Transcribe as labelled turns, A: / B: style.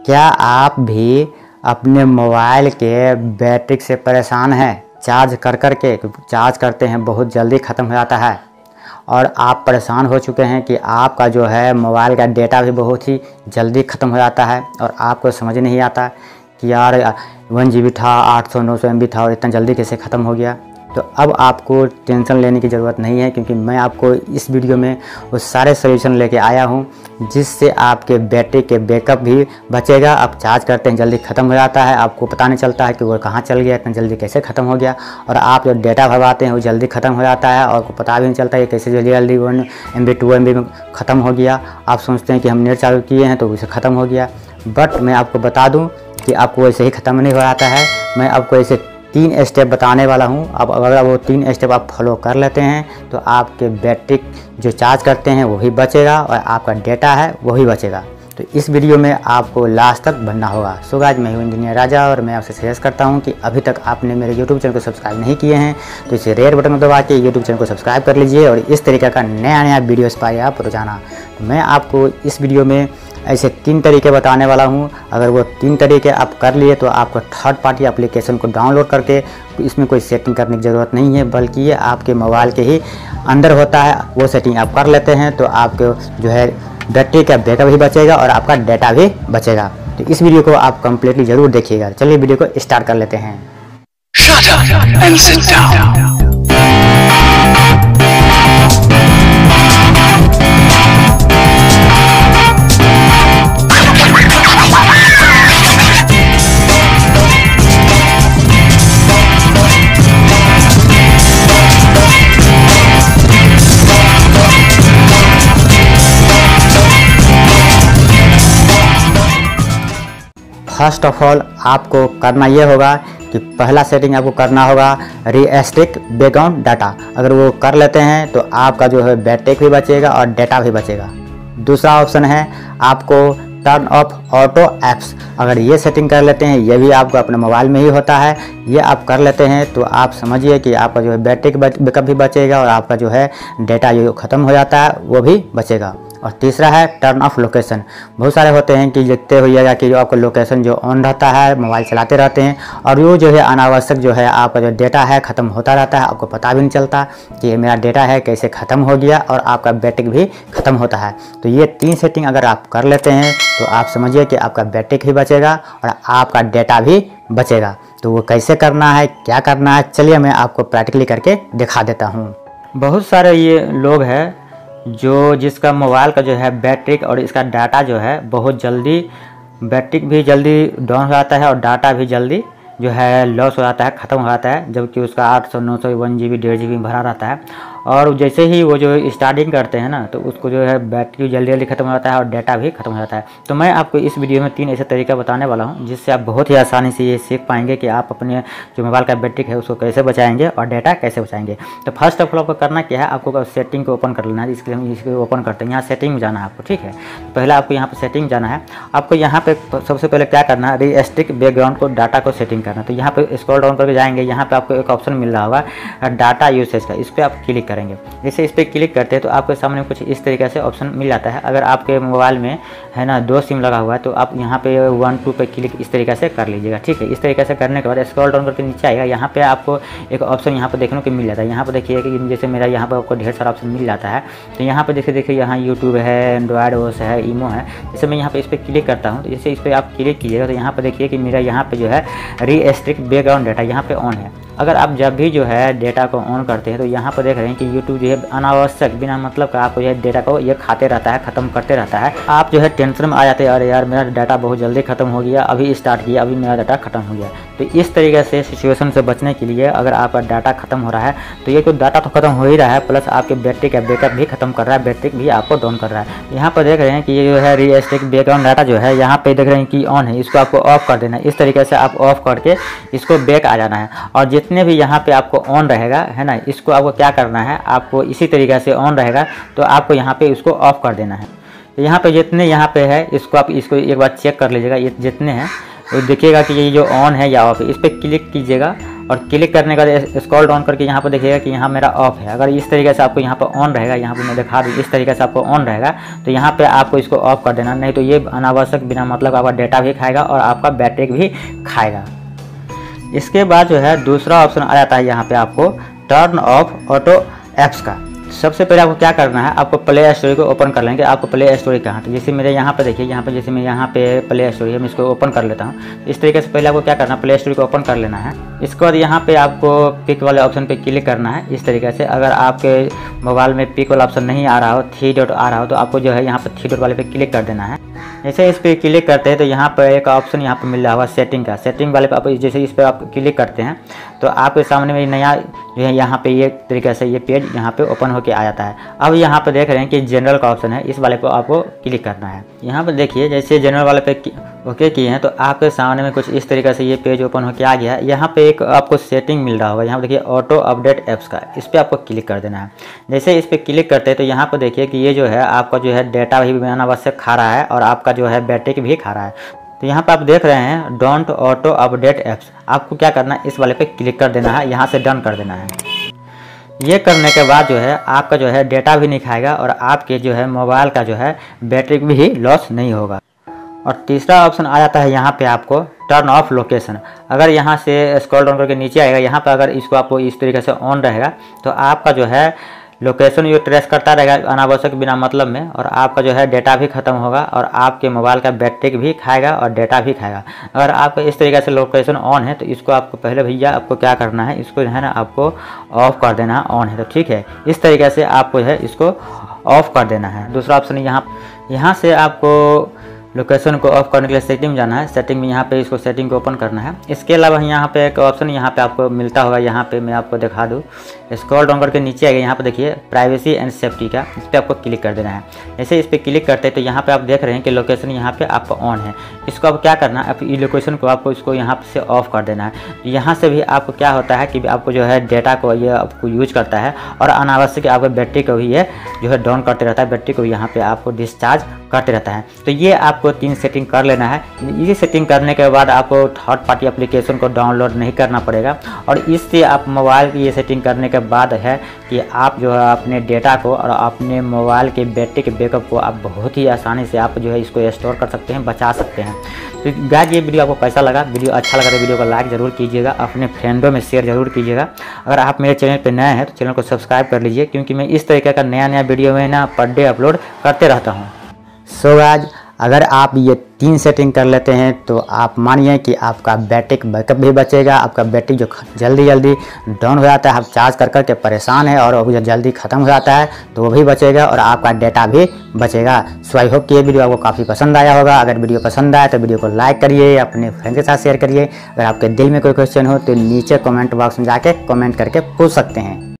A: क्या आप भी अपने मोबाइल के बैटरी से परेशान हैं? चार्ज कर के चार्ज करते हैं बहुत जल्दी ख़त्म हो जाता है और आप परेशान हो चुके हैं कि आपका जो है मोबाइल का डेटा भी बहुत ही जल्दी ख़त्म हो जाता है और आपको समझ नहीं आता कि यार 1 GB था, 800-900 MB था और इतना जल्दी कैसे ख़त्म हो गया। तो अब आपको टेंशन लेने की ज़रूरत नहीं है, क्योंकि मैं आपको इस वीडियो में वो सारे सॉल्यूशन लेके आया हूँ जिससे आपके बैटरी के बैकअप भी बचेगा। आप चार्ज करते हैं जल्दी ख़त्म हो जाता है, आपको पता नहीं चलता है कि वो कहाँ चल गया, इतना जल्दी कैसे ख़त्म हो गया। और आप जो डेटा भरवाते हैं वो जल्दी ख़त्म हो जाता है और आपको पता भी नहीं चलता है कैसे जल्दी 1 MB 2 MB में ख़त्म हो गया। आप सोचते हैं कि हम नेट चालू किए हैं तो उसे ख़त्म हो गया, बट मैं आपको बता दूँ कि आपको ऐसे ही ख़त्म नहीं हो जाता है। मैं आपको ऐसे 3 स्टेप बताने वाला हूं। अब अगर वो 3 स्टेप आप फॉलो कर लेते हैं तो आपके बैटरी जो चार्ज करते हैं वो भी बचेगा और आपका डेटा है वो भी बचेगा। तो इस वीडियो में आपको लास्ट तक बनना होगा। सो गाइस, मैं हूं इंजीनियर राजा और मैं आपसे सजेस्ट करता हूं कि अभी तक आपने मेरे यूट्यूब चैनल को सब्सक्राइब नहीं किए हैं तो इसे रेड बटन दबा के यूट्यूब चैनल को सब्सक्राइब कर लीजिए और इस तरीके का नया वीडियोस पाए आप रोजाना। तो मैं आपको इस वीडियो में ऐसे 3 तरीके बताने वाला हूं। अगर वो 3 तरीके आप कर लिए तो आपको थर्ड पार्टी एप्लीकेशन को डाउनलोड करके इसमें कोई सेटिंग करने की ज़रूरत नहीं है, बल्कि ये आपके मोबाइल के ही अंदर होता है। वो सेटिंग आप कर लेते हैं तो आपको जो है बैटरी का बैकअप भी बचेगा और आपका डेटा भी बचेगा। तो इस वीडियो को आप कंप्लीटली ज़रूर देखिएगा। चलिए वीडियो को स्टार्ट कर लेते हैं।
B: Shut up and sit down.
A: First of all आपको करना ये होगा कि पहला सेटिंग आपको करना होगा रीस्ट्रिक्ट बैकग्राउंड डाटा। अगर वो कर लेते हैं तो आपका जो है बैटरी भी बचेगा और डेटा भी बचेगा। दूसरा ऑप्शन है आपको टर्न ऑफ ऑटो ऐप्स। अगर ये सेटिंग कर लेते हैं, ये भी आपको अपने मोबाइल में ही होता है, ये आप कर लेते हैं तो आप समझिए कि आपका जो है बैटरी बैकअप भी बचेगा और आपका जो है डेटा जो ख़त्म हो जाता है वो भी बचेगा। और तीसरा है टर्न ऑफ लोकेशन। बहुत सारे होते हैं कि देखते होइएगा कि जो आपका लोकेशन जो ऑन रहता है, मोबाइल चलाते रहते हैं और वो जो है अनावश्यक जो है आपका जो डेटा है ख़त्म होता रहता है, आपको पता भी नहीं चलता कि ये मेरा डेटा है कैसे ख़त्म हो गया और आपका बैटरी भी ख़त्म होता है। तो ये 3 सेटिंग अगर आप कर लेते हैं तो आप समझिए कि आपका बैटरी भी बचेगा और आपका डेटा भी बचेगा। तो वो कैसे करना है, क्या करना है, चलिए मैं आपको प्रैक्टिकली करके दिखा देता हूँ। बहुत सारे ये लोग हैं जो जिसका मोबाइल का जो है बैटरी और इसका डाटा जो है बहुत जल्दी, बैटरी भी जल्दी डाउन हो जाता है और डाटा भी जल्दी जो है लॉस हो जाता है, ख़त्म हो जाता है, जबकि उसका 800-900 1 GB 1.5 GB भरा रहता है। और जैसे ही वो जो स्टार्टिंग करते हैं ना तो उसको जो है बैटरी जल्दी ख़त्म हो जाता है और डाटा भी ख़त्म हो जाता है। तो मैं आपको इस वीडियो में 3 ऐसे तरीका बताने वाला हूं जिससे आप बहुत ही आसानी से ये सीख पाएंगे कि आप अपने जो मोबाइल का बैटरी है उसको कैसे बचाएंगे और डाटा कैसे बचाएंगे। तो फर्स्ट ऑफ ऑल आपको करना क्या है, आपको सेटिंग को ओपन कर लेना है। इसके लिए हम इसको ओपन करते हैं। यहाँ सेटिंग में जाना है आपको, ठीक है। पहले आपको यहाँ पर सेटिंग जाना है। आपको यहाँ पे सबसे पहले क्या करना है, रीस्ट्रिक्ट बैकग्राउंड को डाटा को सेटिंग करना। तो यहाँ पे स्क्रॉल डाउन करके जाएंगे, यहाँ पे आपको एक ऑप्शन मिल रहा होगा डाटा यूसेज का, इस पर आप क्लिक करेंगे। जैसे इस पर क्लिक करते हैं तो आपके सामने कुछ इस तरीके से ऑप्शन मिल जाता है। अगर आपके मोबाइल में है ना 2 सिम लगा हुआ है तो आप यहाँ पे 1 2 पे क्लिक इस तरीके से कर लीजिएगा, ठीक है। इस तरीके से करने के बाद स्क्रॉल डाउन करके नीचे आएगा, यहाँ पे आपको एक ऑप्शन यहाँ पे देखने को मिल जाता है। यहाँ पे देखिए कि जैसे मेरा यहाँ पर आपको ढेर सारा ऑप्शन मिल जाता है। तो यहाँ पे देखिए यहाँ यूट्यूब है, एंड्रॉयड ओस है, ईमो है। जैसे मैं यहाँ पे इस पर क्लिक करता हूँ तो जैसे इस पर आप क्लिक कीजिएगा तो यहाँ पर देखिए कि मेरा यहाँ पे जो है रीस्ट्रिक्ट बैकग्राउंड डाटा यहाँ पे ऑन है। अगर आप जब भी जो है डेटा को ऑन करते हैं तो यहाँ पर देख रहे हैं कि यूट्यूब जो है अनावश्यक बिना मतलब का आपको यह डेटा को ये खाते रहता है, ख़त्म करते रहता है। आप जो है टेंशन में आ जाते हैं, अरे यार मेरा डाटा बहुत जल्दी ख़त्म हो गया, अभी स्टार्ट किया, अभी मेरा डाटा ख़त्म हो गया। तो इस तरीके से सिचुएशन से बचने के लिए अगर आपका डाटा ख़त्म हो रहा है तो ये तो डाटा तो ख़त्म हो ही रहा है, प्लस आपके बैटरी का बैकअप भी ख़त्म कर रहा है, बैटरी भी आपको डाउन कर रहा है। यहाँ पर देख रहे हैं कि ये जो है रीस्ट्रिक्ट बैकग्राउंड डाटा जो है यहाँ पे देख रहे हैं कि ऑन है, इसको आपको ऑफ कर देना है। इस तरीके से आप ऑफ करके इसको बैक आ जाना है और जितने भी यहाँ पे आपको ऑन रहेगा है ना, इसको आपको क्या करना है, आपको इसी तरीके से ऑन रहेगा तो आपको यहाँ पे इसको ऑफ कर देना है। तो यहाँ पे जितने यहाँ पे है इसको आप इसको एक बार चेक कर लीजिएगा, ये जितने हैं तो देखिएगा कि ये जो ऑन है या ऑफ है, इस पर क्लिक कीजिएगा और क्लिक करने के बाद स्क्रॉल डाउन करके यहाँ पर देखिएगा कि यहाँ मेरा ऑफ है। अगर इस तरीके से आपको यहाँ पर ऑन रहेगा, यहाँ पर मैं दिखा दूँ, इस तरीके से आपको ऑन रहेगा तो यहाँ पे आपको इसको ऑफ कर देना, नहीं तो ये अनावश्यक बिना मतलब आपका डेटा भी खाएगा और आपका बैटरी भी खाएगा। इसके बाद जो है दूसरा ऑप्शन आ जाता है यहाँ पे आपको टर्न ऑफ ऑटो ऐप्स का। सबसे पहले आपको क्या करना है, आपको प्ले स्टोर को ओपन कर लेंगे। आपको प्ले स्टोर कहाँ, तो जैसे मेरे यहाँ पे देखिए, यहाँ पे जैसे मैं यहाँ पे प्ले स्टोर है, मैं इसको ओपन कर लेता हूँ। इस तरीके से पहले आपको क्या करना है, प्ले स्टोर को ओपन कर लेना है। इसके बाद यहाँ पे आपको पिक वाले ऑप्शन पे क्लिक करना है इस तरीके से। अगर आपके मोबाइल में पिक वाला ऑप्शन नहीं आ रहा हो, 3 डॉट आ रहा हो, तो आपको जो है यहाँ पर 3 डॉट वाले पे क्लिक कर देना है। जैसे इस पर क्लिक करते हैं तो यहाँ पर एक ऑप्शन यहाँ पर मिल रहा होगा सेटिंग का। सेटिंग वाले पे आप जैसे इस पर आप क्लिक करते हैं तो आपके सामने में नया जो है यहाँ पे ये तरीके से ये पेज यहाँ पे ओपन होके आ जाता है। अब यहाँ पे देख रहे हैं कि जनरल का ऑप्शन है, इस वाले पे आपको क्लिक करना है। यहाँ पे देखिए जैसे जनरल वाले पे ओके किए हैं तो आपके सामने में कुछ इस तरीके से ये पेज ओपन होके आ गया है। यहाँ पे एक आपको सेटिंग मिल रहा होगा, यहाँ पे देखिए ऑटो अपडेट ऐप्स का, इस पर आपको क्लिक कर देना है। जैसे इस पर क्लिक करते हैं तो यहाँ पर देखिए कि ये जो है आपका जो है डेटा भी अनावश्यक खा रहा है और आपका जो है बैटरी भी खा रहा है। तो यहाँ पे आप देख रहे हैं डोंट ऑटो अपडेट ऐप्स, आपको क्या करना है, इस वाले पे क्लिक कर देना है, यहाँ से डन कर देना है। ये करने के बाद जो है आपका जो है डेटा भी नहीं खाएगा और आपके जो है मोबाइल का जो है बैटरी भी लॉस नहीं होगा। और तीसरा ऑप्शन आ जाता है यहाँ पे आपको टर्न ऑफ लोकेशन। अगर यहाँ से स्क्रॉल डाउन करके नीचे आएगा, यहाँ पे अगर इसको आपको इस तरीके से ऑन रहेगा तो आपका जो है लोकेशन ये ट्रेस करता रहेगा अनावश्यक बिना मतलब में, और आपका जो है डेटा भी ख़त्म होगा और आपके मोबाइल का बैटरी भी खाएगा और डेटा भी खाएगा। अगर आपका इस तरीके से लोकेशन ऑन है तो इसको आपको पहले भैया आपको क्या करना है, इसको जो है ना आपको ऑफ कर देना है। ऑन है तो ठीक है, इस तरीके से आपको जो है इसको ऑफ कर देना है। दूसरा ऑप्शन यहाँ से आपको लोकेशन को ऑफ करने के लिए सेटिंग में जाना है। सेटिंग में यहाँ पे इसको सेटिंग को ओपन करना है। इसके अलावा यहाँ पे एक ऑप्शन यहाँ पे आपको मिलता होगा, यहाँ पे मैं आपको दिखा दूँ, स्क्रॉल डाउन करके नीचे आएगा, यहाँ पे देखिए प्राइवेसी एंड सेफ्टी का, इस पर आपको क्लिक कर देना है। जैसे इस पर क्लिक करते हैं तो यहाँ पे आप देख रहे हैं कि लोकेशन यहाँ पे आपका ऑन है। इसको आप क्या करना है, आप ई लोकेशन को आपको इसको यहाँ से ऑफ कर देना है। यहाँ से भी आपको क्या होता है कि आपको जो है डेटा को ये आपको यूज करता है और अनावश्यक आपको बैटरी को भी ये जो है डाउन करते रहता है, बैटरी को यहाँ पे आपको डिस्चार्ज करते रहता है। तो ये आपको 3 सेटिंग कर लेना है। ये सेटिंग करने के बाद आपको थर्ड पार्टी एप्लीकेशन को डाउनलोड नहीं करना पड़ेगा और इससे आप मोबाइल की ये सेटिंग करने के बाद है कि आप जो है अपने डेटा को और अपने मोबाइल के बैटरी के बैकअप को आप बहुत ही आसानी से आप जो है इसको स्टोर कर सकते हैं, बचा सकते हैं। तो गाइस ये वीडियो आपको कैसा लगा, वीडियो अच्छा लगा तो वीडियो को लाइक ज़रूर कीजिएगा, अपने फ्रेंडों में शेयर ज़रूर कीजिएगा। अगर आप मेरे चैनल पर नए हैं तो चैनल को सब्सक्राइब कर लीजिए, क्योंकि मैं इस तरीके का नया वीडियो में ना पर डे अपलोड करते रहता हूँ। सो गाइस अगर आप ये 3 सेटिंग कर लेते हैं तो आप मानिए कि आपका बैटरी बैकअप भी बचेगा। आपका बैटरी जो जल्दी डाउन हो जाता है, आप चार्ज कर के परेशान है और वो जल्दी ख़त्म हो जाता है तो वो भी बचेगा और आपका डेटा भी बचेगा। सो आई होप कि ये वीडियो आपको काफ़ी पसंद आया होगा। अगर वीडियो पसंद आया तो वीडियो को लाइक करिए, अपने फ्रेंड के साथ शेयर करिए। अगर आपके दिल में कोई क्वेश्चन हो तो नीचे कमेंट बॉक्स में जाके कमेंट करके पूछ सकते हैं।